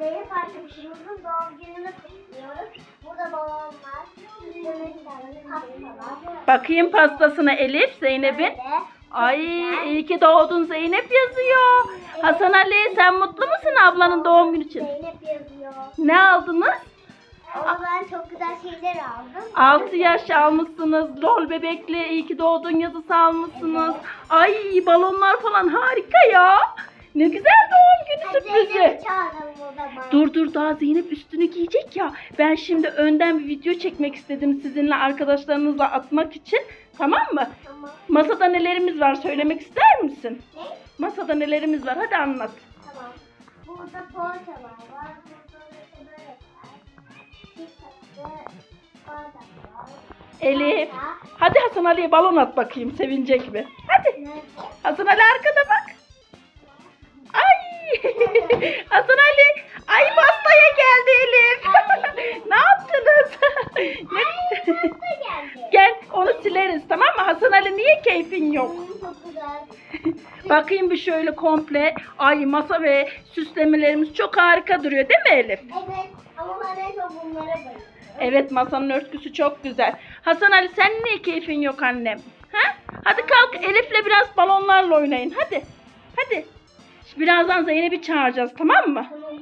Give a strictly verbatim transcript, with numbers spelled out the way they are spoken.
Zeynep arkadaşımızın doğum gününü kutluyoruz. Burada balonlar, pastalar. Bakayım pastasına Elif, Zeynep'in. Böyle. Ay iyi ki doğdun Zeynep yazıyor. Hasan Ali sen mutlu musun ablanın doğum günü için? Zeynep yazıyor. Ne aldınız? Ama ben çok güzel şeyler aldım. altı yaş almışsınız. Lol bebekli iyi ki doğdun yazısı almışsınız. Ay balonlar falan harika ya. Ne güzel doğum günü Hadi sürprizi. Zeynep'i çağıralım o zaman. Dur dur daha Zeynep üstünü giyecek ya. Ben şimdi önden bir video çekmek istedim sizinle arkadaşlarınızla atmak için. Tamam mı? Tamam. Masada nelerimiz var söylemek ister misin? Ne? Masada nelerimiz var hadi anlat. Tamam. Burada poğaçalar var. Burada böyle var. Bir tane bardak var. Elif. Bardak. Hadi Hasan Ali'ye balon at bakayım sevinecek mi? Hadi. Nerede? Hasan Ali arkada bak. Ay. Hasan Ali. Ay pastaya geldi Elif. Ne yaptınız? Ay, pasta geldi. Gel onu sileriz tamam mı? Hasan Ali niye keyfin yok? Hmm, çok güzel. Bakayım bir şöyle komple. Ay masa ve süslemelerimiz çok harika duruyor değil mi Elif? Evet ama ben en çok bunlara bayılıyorum. Evet masanın örtüsü çok güzel. Hasan Ali sen niye keyfin yok annem? Ha? Hadi kalk Elif'le biraz balonlarla oynayın hadi. Hadi. Birazdan Zeynep'i çağıracağız tamam mı? Tamam.